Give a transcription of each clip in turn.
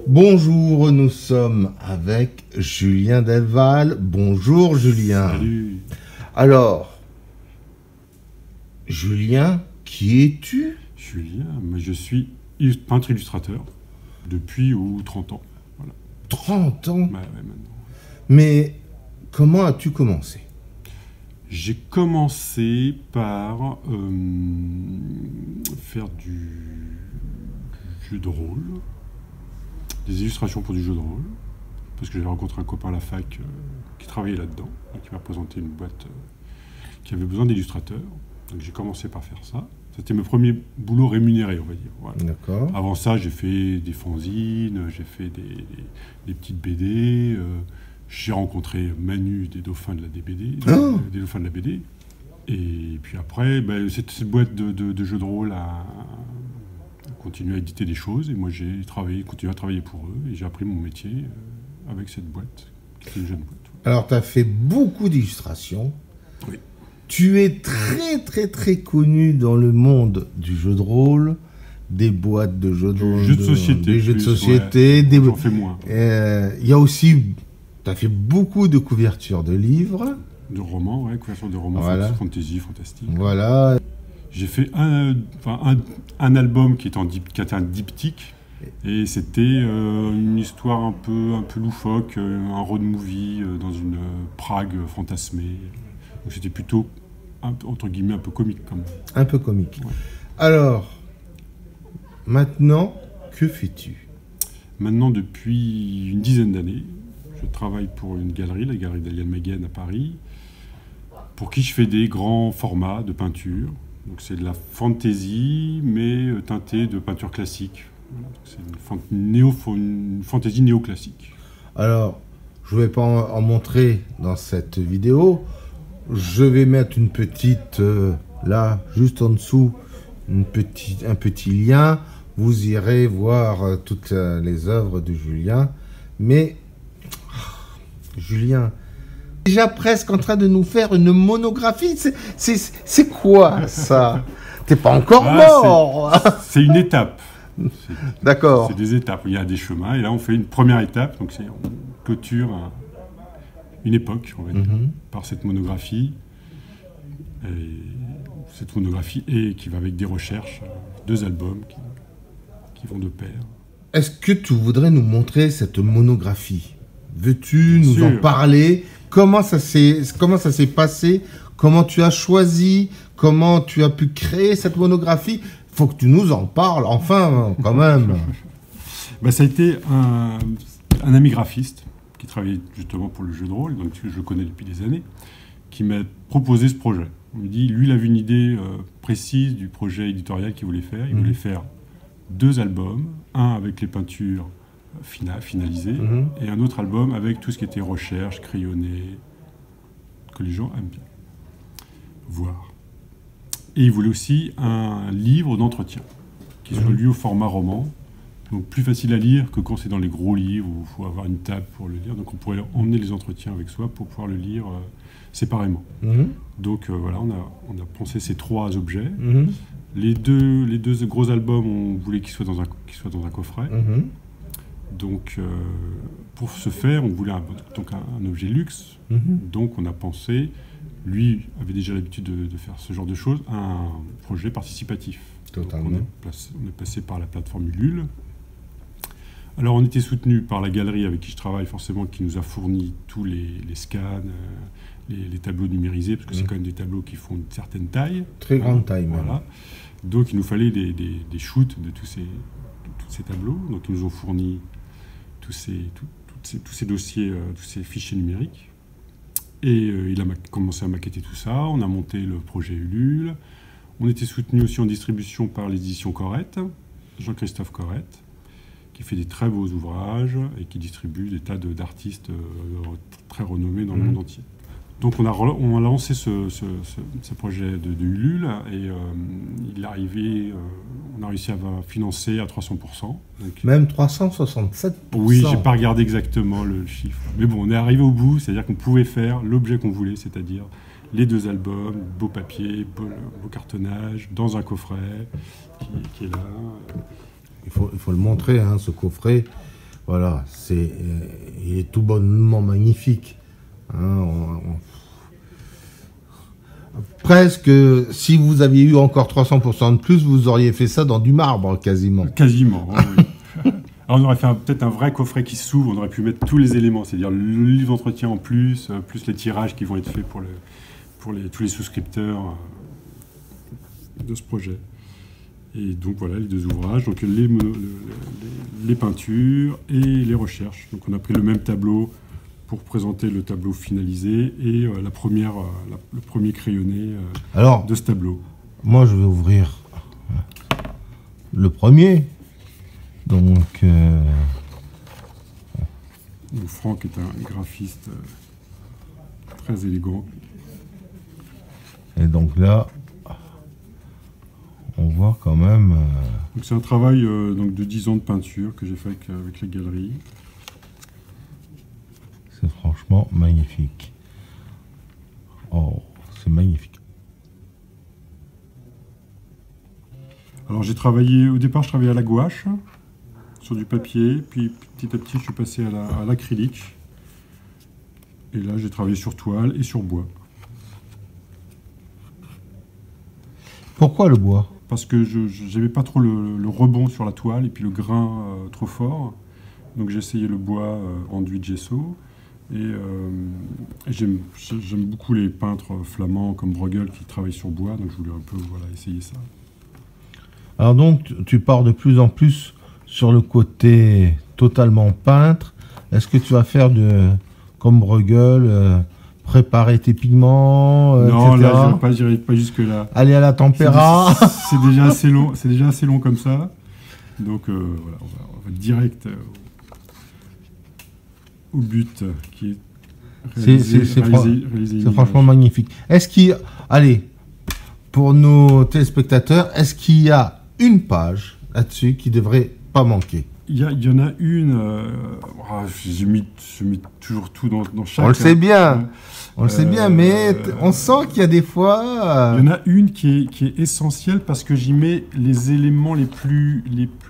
Bonjour, nous sommes avec Julien Delval. Bonjour Julien. Salut. Alors, Julien, qui es-tu? Julien, mais je suis peintre illustrateur depuis 30 ans. Voilà. 30 ans? Ouais, maintenant. Mais comment as-tu commencé? J'ai commencé par faire du jeu de rôle, des illustrations pour du jeu de rôle, parce que j'avais rencontré un copain à la fac qui travaillait là-dedans, et qui m'a présenté une boîte qui avait besoin d'illustrateurs. Donc j'ai commencé par faire ça. C'était mon premier boulot rémunéré, on va dire. Voilà. D'accord. Avant ça, j'ai fait des fanzines, j'ai fait des petites BD. J'ai rencontré Manu des Dauphins de la BD, des Dauphins de la BD. Et puis après, cette boîte de jeux de rôle a continué à éditer des choses. Et moi, j'ai continué à travailler pour eux. Et j'ai appris mon métier avec cette boîte, qui était une jeune boîte. Alors, tu as fait beaucoup d'illustrations. Oui. Tu es très connu dans le monde du jeu de rôle, des boîtes de jeux de rôle, des jeux de société. Ouais, j'en fais moins. Il y a aussi, tu as fait beaucoup de couvertures de livres. De romans, ouais, couverture de romans, voilà. Fantasy, fantastique. Voilà. J'ai fait un album qui était un diptyque. Et c'était une histoire un peu loufoque, un road movie dans une Prague fantasmée. Donc c'était plutôt, entre guillemets, un peu comique quand même. Un peu comique. Ouais. Alors, maintenant, que fais-tu? Maintenant, depuis une dizaine d'années, je travaille pour une galerie, la galerie d'Aliane Maguen à Paris, pour qui je fais des grands formats de peinture. Donc c'est de la fantasy, mais teintée de peinture classique. Voilà. C'est une fantaisie néoclassique. Alors, je ne vais pas en montrer dans cette vidéo. Je vais mettre une petite, là, juste en dessous, un petit lien. Vous irez voir toutes les œuvres de Julien. Mais, Julien, déjà presque en train de nous faire une monographie. C'est quoi ça? T'es pas encore mort. C'est une étape. D'accord. C'est des étapes. Il y a des chemins. Et là, on fait une première étape. Donc, on clôture une époque, on va dire, par cette monographie. Et cette monographie qui va avec des recherches, 2 albums qui vont de pair. Est-ce que tu voudrais nous montrer cette monographie? Veux-tu nous en parler? Comment ça s'est passé? Comment tu as choisi? Comment tu as pu créer cette monographie? Il faut que tu nous en parles, enfin, quand même. Ça a été un ami graphiste qui travaillait justement pour le jeu de rôle, donc que je connais depuis des années, qui m'a proposé ce projet. Il me dit, lui, il avait une idée précise du projet éditorial qu'il voulait faire. Il voulait faire 2 albums, un avec les peintures finalisées, et un autre album avec tout ce qui était recherche, crayonné, que les gens aiment bien voir. Et il voulait aussi un livre d'entretien, qui soit lu au format roman, donc plus facile à lire que quand c'est dans les gros livres où il faut avoir une table pour le lire. Donc on pourrait emmener les entretiens avec soi pour pouvoir le lire séparément. Donc voilà, on a pensé ces 3 objets. Les deux gros albums, on voulait qu'ils soient dans un coffret. Donc pour ce faire, on voulait un objet luxe. Donc on a pensé, lui avait déjà l'habitude de faire ce genre de choses, un projet participatif. Totalement. Donc on est passé par la plateforme Ulule. Alors on était soutenu par la galerie avec qui je travaille, forcément, qui nous a fourni tous les scans, les tableaux numérisés, parce que c'est quand même des tableaux qui font une certaine taille. Très grande taille, même. Voilà. Donc il nous fallait des shoots de tous ces tableaux. Donc ils nous ont fourni tous ces dossiers, tous ces fichiers numériques. Et il a commencé à maqueter tout ça. On a monté le projet Ulule. On était soutenu aussi en distribution par les éditions Corrette, Jean-Christophe Corrette, qui fait des très beaux ouvrages et qui distribue des tas d'artistes très renommés dans le monde entier. Donc on a lancé ce projet de Ulule et il est arrivé, on a réussi à financer à 300%. Donc, même 367%. Oui, j'ai pas regardé exactement le chiffre. Mais bon, on est arrivé au bout, c'est-à-dire qu'on pouvait faire l'objet qu'on voulait, c'est-à-dire les 2 albums, beau papier, beau cartonnage, dans un coffret qui est là. Il faut le montrer, hein, ce coffret. Voilà, il est tout bonnement magnifique. Hein, presque, si vous aviez eu encore 300% de plus, vous auriez fait ça dans du marbre, quasiment. Quasiment, oui. Alors on aurait fait peut-être un vrai coffret qui s'ouvre, on aurait pu mettre tous les éléments, c'est-à-dire le livre d'entretien en plus, plus les tirages qui vont être faits pour tous les souscripteurs de ce projet. Et donc voilà les deux ouvrages, donc les peintures et les recherches. Donc on a pris le même tableau pour présenter le tableau finalisé et le premier crayonné de ce tableau. Moi je vais ouvrir le premier. Donc Franck est un graphiste très élégant. Et donc là, on voit quand même... Donc c'est un travail donc de 10 ans de peinture que j'ai fait avec les galeries. C'est franchement magnifique. Oh, c'est magnifique. Alors au départ je travaillais à la gouache, sur du papier, puis petit à petit je suis passé à l'acrylique. Et là j'ai travaillé sur toile et sur bois. Pourquoi le bois? Parce que je n'avais pas trop le rebond sur la toile et puis le grain trop fort. Donc j'ai essayé le bois enduit de gesso. Et j'aime beaucoup les peintres flamands comme Bruegel qui travaillent sur bois, donc je voulais un peu essayer ça. Alors donc tu pars de plus en plus sur le côté totalement peintre. Est-ce que tu vas faire comme Bruegel, préparer tes pigments, non, etc. là, je n'irai pas jusque-là. Aller à la tempéra. C'est déjà assez long. C'est déjà assez long comme ça. Donc voilà, on va direct au but qui est réaliser c'est franchement magnifique. Allez, pour nos téléspectateurs, est-ce qu'il y a une page là-dessus qui devrait pas manquer? Il y en a une. J'ai mis toujours tout dans chaque. On le sait bien. On le sait bien, mais on sent qu'il y a des fois... Il y en a une qui est essentielle parce que j'y mets les éléments les plus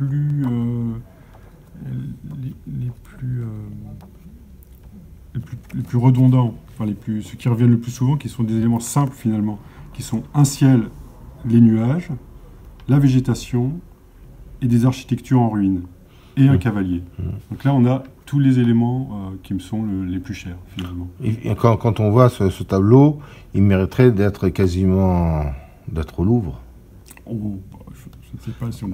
redondants, enfin ceux qui reviennent le plus souvent, qui sont des éléments simples finalement, qui sont un ciel, les nuages, la végétation et des architectures en ruine et un cavalier. Donc là, on a tous les éléments qui me sont les plus chers finalement. Et quand on voit ce tableau, il mériterait d'être au Louvre. Oh, je ne sais pas si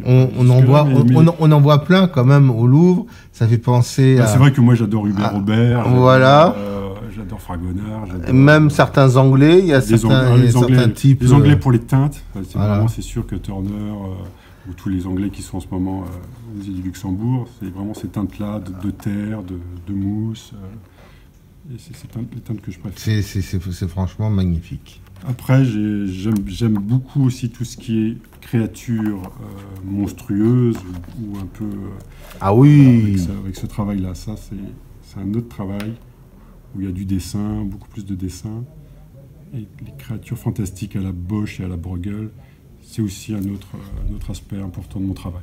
on en voit plein quand même au Louvre. Ça fait penser à... C'est vrai que moi j'adore Hubert Robert. Voilà. J'adore Fragonard. Même certains Anglais, il y a certains types... Les Anglais pour les teintes. Voilà. C'est sûr que Turner, ou tous les Anglais qui sont en ce moment au musée du Luxembourg, c'est vraiment ces teintes-là de terre, de mousse. Et c'est les teintes que je préfère. C'est franchement magnifique. Après, j'aime beaucoup aussi tout ce qui est créatures monstrueuses ou un peu... Ah oui. Avec ce travail-là, ça c'est un autre travail où il y a du dessin, beaucoup plus de dessin. Et les créatures fantastiques à la Bosch et à la Bruegel, c'est aussi un autre aspect important de mon travail.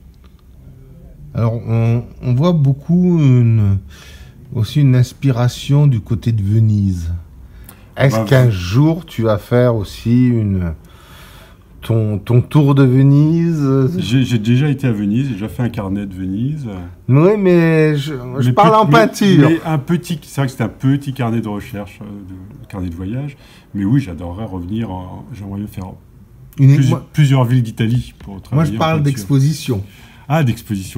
Alors, on voit beaucoup aussi une inspiration du côté de Venise. Est-ce qu'un jour, tu vas faire aussi ton tour de Venise? J'ai déjà été à Venise, j'ai déjà fait un carnet de Venise. Oui, mais je parle en peinture. C'est vrai que c'était un petit carnet de recherche, carnet de voyage. Mais oui, j'adorerais revenir, j'aimerais bien faire plusieurs villes d'Italie pour travailler. Moi, je parle d'exposition. Ah, d'exposition,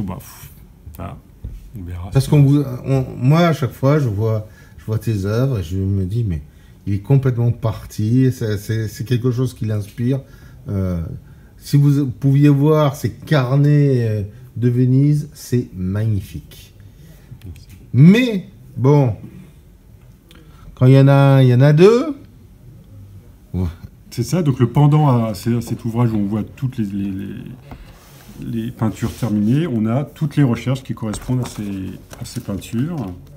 on verra. Parce moi, à chaque fois, je vois tes œuvres et je me dis, mais il est complètement parti, c'est quelque chose qui l'inspire. Si vous pouviez voir ces carnets de Venise, c'est magnifique. Merci. Mais, bon, quand il y en a deux... C'est ça, donc le pendant à cet ouvrage où on voit toutes les peintures terminées, on a toutes les recherches qui correspondent à ces peintures.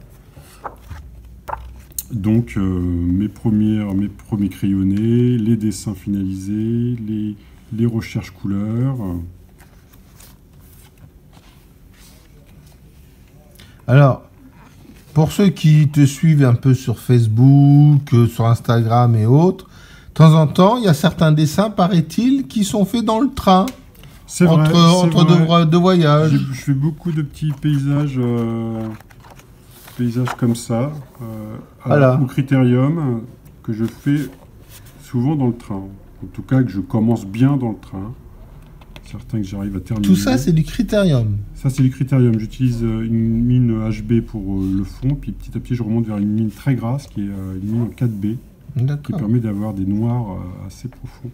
Donc mes premiers crayonnés, les dessins finalisés, les recherches couleurs. Alors, pour ceux qui te suivent un peu sur Facebook, sur Instagram et autres, de temps en temps, il y a certains dessins, paraît-il, qui sont faits dans le train. C'est vrai, Entre deux voyages. Je fais beaucoup de petits paysages, paysages comme ça, Voilà. au Critérium, que je fais souvent dans le train. En tout cas, que je commence bien dans le train. Certains que j'arrive à terminer. Tout ça, c'est du critérium. Ça, c'est du Critérium. J'utilise une mine HB pour le fond, puis petit à petit, je remonte vers une mine très grasse, qui est une mine en 4B, qui D'accord. permet d'avoir des noirs assez profonds.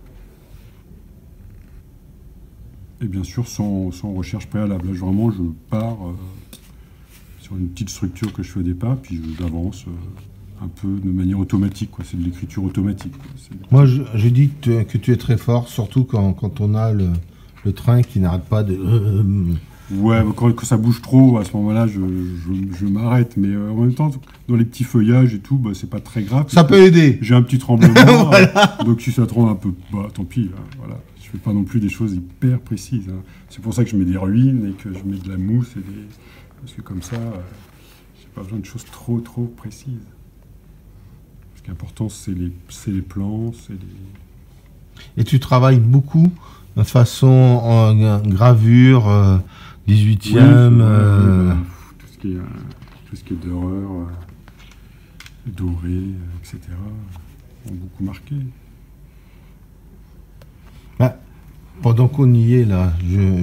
Et bien sûr, sans recherche préalable. Là, vraiment, je pars sur une petite structure que je fais au départ, puis j'avance un peu de manière automatique, quoi. C'est de l'écriture automatique, quoi. Moi, je dis que tu es très fort, surtout quand on a le train qui n'arrête pas de... Ouais, quand ça bouge trop, à ce moment-là, je m'arrête. Mais en même temps, dans les petits feuillages et tout, bah, c'est pas très grave. Ça peut aider. J'ai un petit tremblement, Voilà. Donc si ça tremble un peu, bah, tant pis. Hein, voilà. Je fais pas non plus des choses hyper précises. Hein. C'est pour ça que je mets des ruines et que je mets de la mousse. Parce que comme ça, j'ai pas besoin de choses trop précises. Ce qui est important, c'est les plans, c'est les... Et tu travailles beaucoup de façon en gravure, 18e. Oui, tout ce qui est d'horreur, doré, etc. ont beaucoup marqué. Bah, pendant qu'on y est là,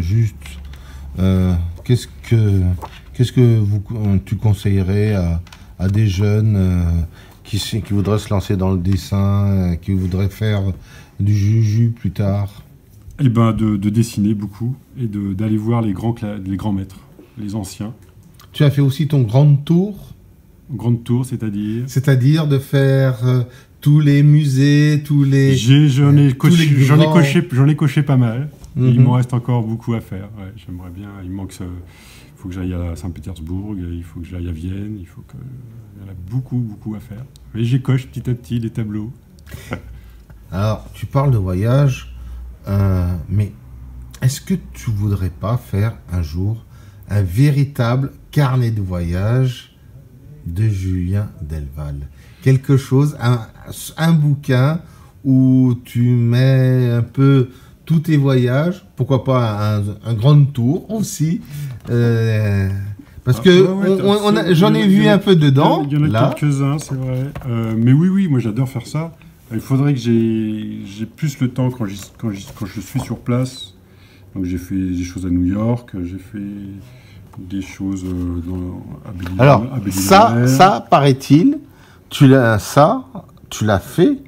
qu'est-ce que tu conseillerais à des jeunes qui voudraient se lancer dans le dessin, qui voudraient faire du juju plus tard? Eh ben, de dessiner beaucoup et d'aller voir les grands maîtres, les anciens. Tu as fait aussi ton grande tour? Grande tour, c'est-à-dire? C'est-à-dire de faire tous les musées, tous les... J'en ai coché pas mal. Mhm. Et il m'en reste encore beaucoup à faire. Ouais, j'aimerais bien. Il faut que j'aille à Saint-Pétersbourg, il faut que j'aille à Vienne, il y en a beaucoup à faire. Mais j'écoche petit à petit les tableaux. Alors, tu parles de voyage, mais est-ce que tu voudrais pas faire un jour un véritable carnet de voyage de Julien Delval? Quelque chose, un bouquin où tu mets un peu tous tes voyages, pourquoi pas un grand tour aussi, parce que j'en ai vu un peu dedans. Il y en a quelques-uns, c'est vrai. Mais oui, moi j'adore faire ça. Il faudrait que j'ai plus le temps quand je suis sur place. Donc j'ai fait des choses à New York, j'ai fait des choses à Belle-Île. Alors, ça paraît-il, tu l'as fait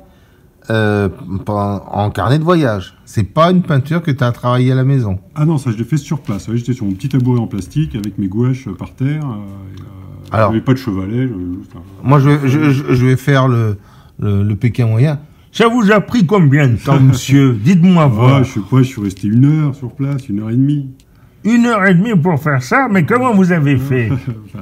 en carnet de voyage. C'est pas une peinture que tu as travaillée à la maison. Ah non, ça je l'ai fait sur place. Ouais, j'étais sur mon petit tabouret en plastique avec mes gouaches par terre. Alors, j'avais pas de chevalet. Moi, je vais faire le Pékin moyen. Ça vous a pris combien de temps, monsieur? Dites-moi voir. Je sais pas, je suis resté 1 heure sur place, 1h30. 1h30 pour faire ça? Mais comment vous avez fait?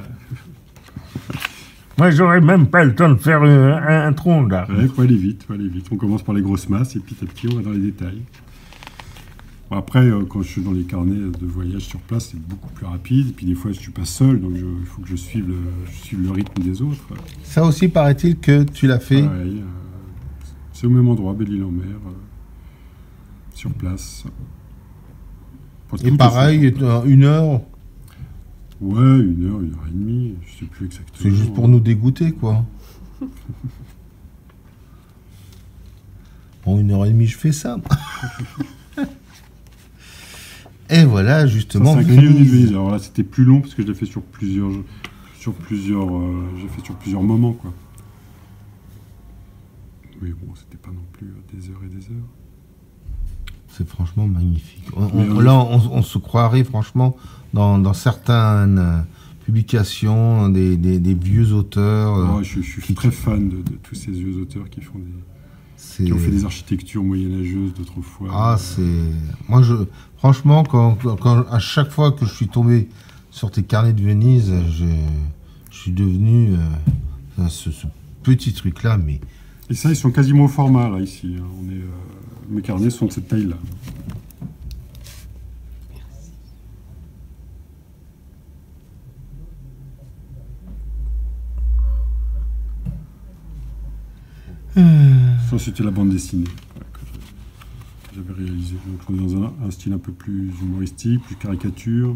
Moi, j'aurais même pas le temps de faire un tronc là. Ouais, faut aller vite. On commence par les grosses masses et petit à petit, on va dans les détails. Bon, après, quand je suis dans les carnets de voyage sur place, c'est beaucoup plus rapide. Et puis des fois, je suis pas seul, donc il faut que je suive le rythme des autres. Ça aussi, paraît-il que tu l'as fait. Pareil, c'est au même endroit, Belle-Île-en-Mer, sur place. Et pareil, 1 heure. Ouais, 1h30, je sais plus exactement. C'est juste pour nous dégoûter, quoi. Bon, 1h30, je fais ça. Et voilà, justement, ça, c'est un crayon de Venise. Alors là, c'était plus long parce que je l'ai fait sur plusieurs moments, quoi. Mais bon, c'était pas non plus des heures et des heures. C'est franchement magnifique. On se croirait franchement dans certaines publications des vieux auteurs. Je suis très fan de tous ces vieux auteurs qui ont fait des architectures moyenâgeuses d'autrefois. Ah, moi, franchement, à chaque fois que je suis tombé sur tes carnets de Venise, je suis devenu ce petit truc-là, mais... Et ça, ils sont quasiment au format, là, ici. Hein. Mes carnets sont de cette taille-là. Ça, c'était la bande dessinée que j'avais réalisée. Donc, on est dans un style un peu plus humoristique, plus caricature,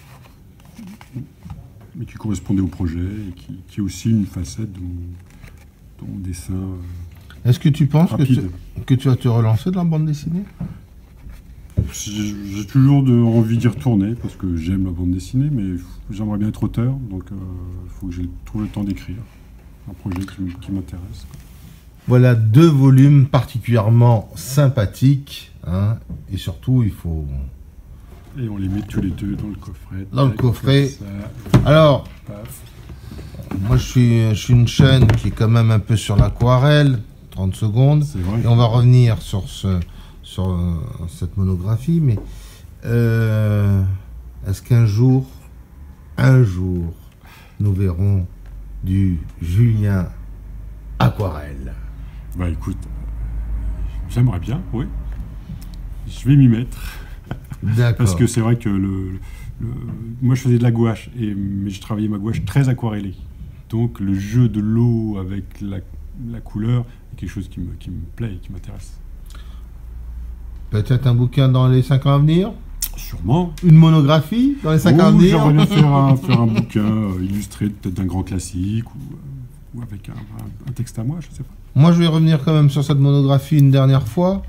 mais qui correspondait au projet et qui est aussi une facette de mon dessin. Est-ce que tu penses rapide. que tu vas te relancer dans la bande dessinée? J'ai toujours envie d'y retourner parce que j'aime la bande dessinée, mais j'aimerais bien être auteur, donc il faut que je trouve le temps d'écrire un projet qui m'intéresse. Voilà 2 volumes particulièrement sympathiques, hein, et surtout il faut... Et on les met tous les 2 dans le coffret. Dans le coffret. Ça, Alors, paf. moi je suis une chaîne qui est quand même un peu sur l'aquarelle, 30 secondes, C'est vrai. et on va revenir sur cette monographie, mais est-ce qu'un jour, nous verrons du Julien aquarelle? Bah écoute, j'aimerais bien, oui. Je vais m'y mettre. D'accord. Parce que c'est vrai que moi je faisais de la gouache, mais je travaillais ma gouache très aquarellée. Donc le jeu de l'eau avec la couleur est quelque chose qui me plaît et qui m'intéresse. Peut-être un bouquin dans les 5 ans à venir? Sûrement. Une monographie dans les 5 ans à venir? J'aimerais bien faire un bouquin illustré peut-être d'un grand classique ou avec un texte à moi, je sais pas. Moi, je vais revenir quand même sur cette monographie une dernière fois.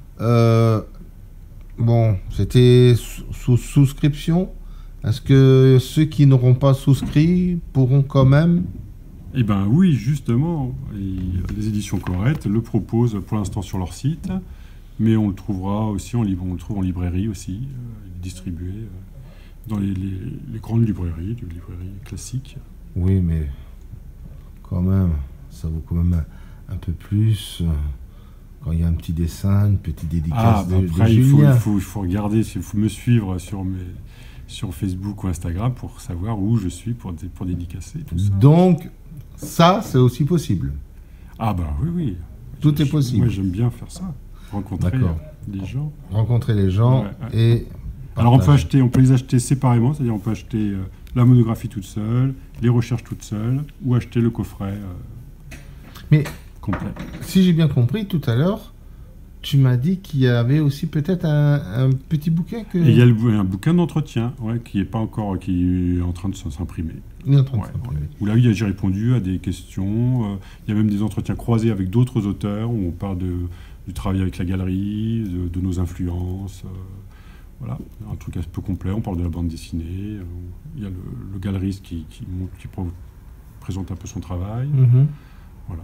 Bon, c'était sous souscription. Est-ce que ceux qui n'auront pas souscrit pourront quand même? Eh bien oui, justement. Les éditions Corrette le proposent pour l'instant sur leur site, mais on le trouvera aussi, on le trouve en librairie aussi. Il est distribué dans les grandes librairies, les librairies classiques. Oui, mais quand même, ça vaut quand même un peu plus quand il y a un petit dessin, une petite dédicace de après, Julien. il faut regarder, il faut me suivre sur Facebook ou Instagram pour savoir où je suis pour dédicacer tout ça. Donc, ça, c'est aussi possible. Ah bah oui. Tout est possible. Moi, j'aime bien faire ça. Rencontrer des gens. Rencontrer les gens et... Alors, on peut les acheter séparément, c'est-à-dire on peut acheter la monographie toute seule, les recherches toutes seules, ou acheter le coffret Mais complet. si j'ai bien compris tout à l'heure, tu m'as dit qu'il y avait aussi peut-être un petit bouquin que... Et il y a un bouquin d'entretien qui est pas encore, qui est en train de s'imprimer. Il est en train de s'imprimer. Où là, j'ai répondu à des questions. Il y a même des entretiens croisés avec d'autres auteurs où on parle du travail avec la galerie, de nos influences. Voilà, un truc un peu complet. On parle de la bande dessinée. Il y a le galeriste qui présente un peu son travail. Voilà.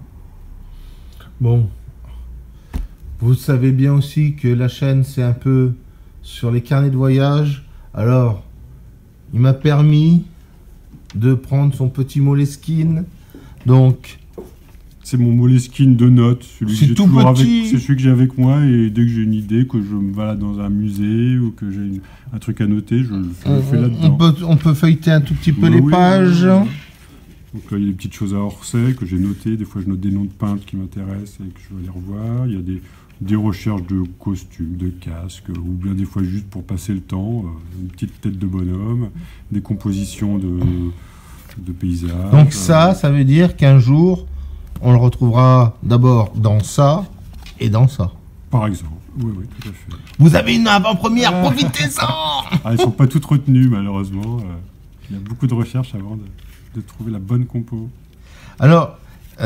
Bon. Vous savez bien aussi que la chaîne, c'est un peu sur les carnets de voyage. Alors, il m'a permis de prendre son petit Moleskine. Donc, c'est mon Moleskine de notes. C'est tout petit. C'est celui que j'ai avec moi. Et dès que j'ai une idée, que je me balade dans un musée ou que j'ai un truc à noter, je le fais là-dedans. On peut feuilleter un tout petit peu les pages. Donc là, il y a des petites choses à Orsay que j'ai notées. Des fois, je note des noms de peintres qui m'intéressent et que je veux aller revoir. Il y a des recherches de costumes, de casques, ou bien des fois juste pour passer le temps, une petite tête de bonhomme, des compositions de paysages. Donc ça veut dire qu'un jour, on le retrouvera d'abord dans ça et dans ça. Par exemple. Oui, tout à fait. Vous avez une avant-première, profitez-en. Elles ne sont pas toutes retenues, malheureusement. Il y a beaucoup de recherches avant de trouver la bonne compo. Alors,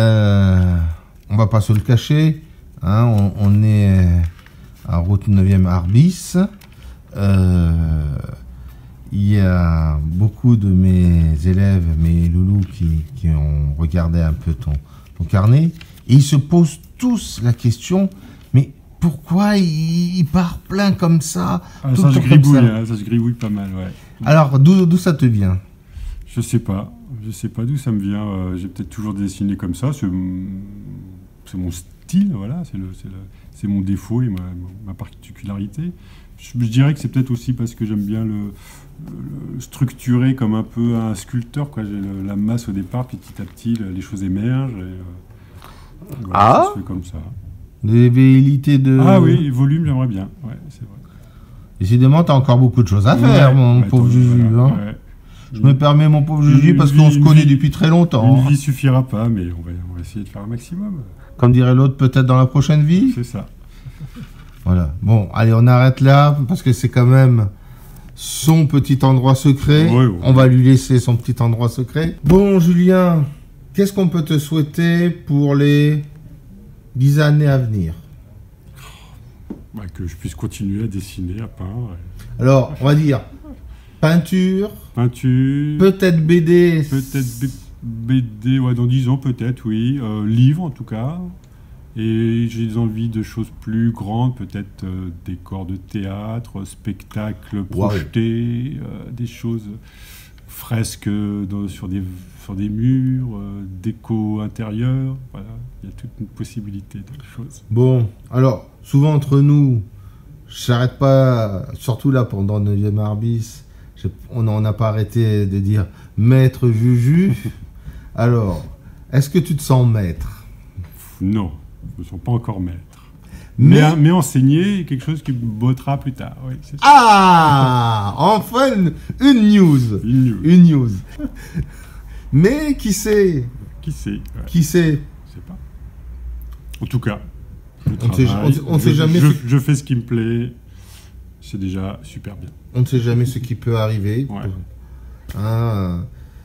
on va pas se le cacher, hein, on est à route 9e Arbis. Il y a beaucoup de mes élèves, mes loulous, qui ont regardé un peu ton carnet, et ils se posent tous la question, mais pourquoi il part plein comme ça? Ça se gribouille pas mal, ouais. Alors, d'où ça te vient? Je sais pas d'où ça me vient. J'ai peut-être toujours dessiné comme ça. C'est mon style, voilà. C'est mon défaut et ma particularité. Je dirais que c'est peut-être aussi parce que j'aime bien le structurer comme un peu un sculpteur, quoi. J'ai la masse au départ, puis petit à petit, les choses émergent. Et, voilà, ça se fait comme ça. Des velléités de... Ah oui, volume, j'aimerais bien. Ouais, c'est vrai. Décidément, tu as encore beaucoup de choses à faire, mon pauvre Juju. Voilà, hein. Je me permets, mon pauvre Juju, parce qu'on se connaît depuis très longtemps. Une vie suffira pas, mais on va essayer de faire un maximum. Comme dirait l'autre, peut-être dans la prochaine vie. C'est ça. Voilà. Bon, allez, on arrête là, parce que c'est quand même son petit endroit secret. Ouais, ouais. On va lui laisser son petit endroit secret. Bon, Julien, qu'est-ce qu'on peut te souhaiter pour les 10 années à venir? Bah, que je puisse continuer à dessiner, à peindre. Alors, on va dire peinture, Peinture. peut-être BD. Peut-être BD, ouais, dans 10 ans peut-être, oui. Livre en tout cas. Et j'ai des envies de choses plus grandes, peut-être décors de théâtre, spectacles projetés, des choses, fresques sur des murs, déco intérieure. Voilà, il y a toute une possibilité de choses. Bon, alors, souvent entre nous, j'arrête pas, surtout là pendant le 9e art bis, on n'en a pas arrêté de dire maître Juju. Alors, est-ce que tu te sens maître? Non, je ne sens pas encore maître. Mais Mais enseigner est quelque chose qui me bottera plus tard. Oui, c'est ça. ah, enfin une news. Une news. Une news. Mais qui sait? Qui sait, ouais. Qui sait? Je sais pas. En tout cas, je On sait- travaille, on sait jamais je, ce- je fais ce qui me plaît. C'est déjà super bien. On ne sait jamais ce qui peut arriver. Ouais. Ah,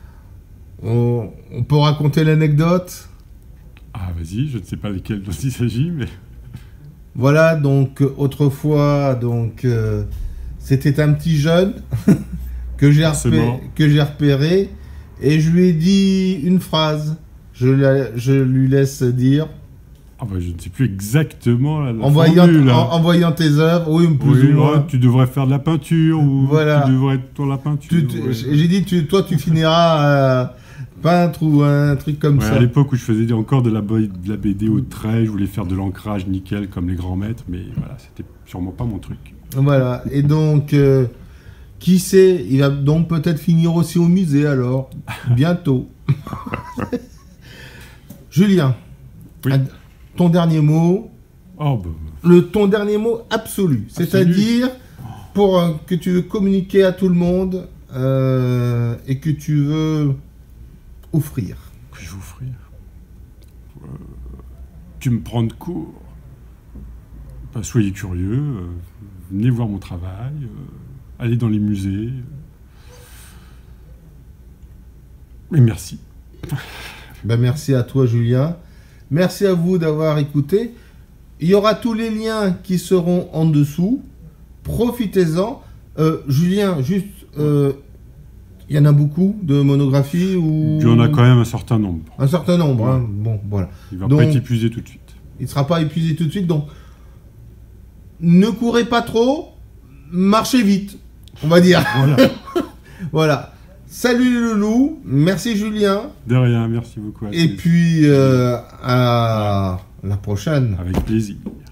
on peut raconter l'anecdote? Ah, vas-y, je ne sais pas lesquels dont il s'agit, mais... Voilà, donc autrefois, c'était un petit jeune que j'ai Forcément. repéré et je lui ai dit une phrase. Je lui laisse dire Ah bah, je ne sais plus exactement la en formule, hein. voyant tes œuvres, oui, plus Oui, ou moins. ouais, tu devrais faire de la peinture, ou Voilà. tu devrais être dans la peinture. ouais. J'ai dit, toi, tu finiras peintre ou un truc comme Ouais, ça. à l'époque où je faisais encore de la BD au trait, je voulais faire de l'ancrage nickel comme les grands maîtres, mais voilà, c'était sûrement pas mon truc. Voilà, et donc, qui sait, il va donc peut-être finir aussi au musée alors, bientôt. Julien, Oui. ton dernier mot, Oh, bah, ton dernier mot absolu, Absolu. c'est-à-dire pour que tu veux communiquer à tout le monde et que tu veux offrir. que je vais offrir. Tu me prends de court. Bah, soyez curieux, venez voir mon travail, allez dans les musées. Et merci. Ben, merci à toi, Julien. Merci à vous d'avoir écouté. Il y aura tous les liens qui seront en dessous. Profitez-en. Julien, juste, il y en a beaucoup de monographies ou... Il y en a quand même un certain nombre. Un certain nombre. Ouais. Hein. Bon, voilà. Il va Donc- pas être épuisé tout de suite. Il ne sera pas épuisé tout de suite. Donc, ne courez pas trop. Marchez vite, on va dire. Voilà. Voilà. Salut les loulous. Merci Julien. De rien, merci beaucoup. À Et tous. puis, à la prochaine. Avec plaisir.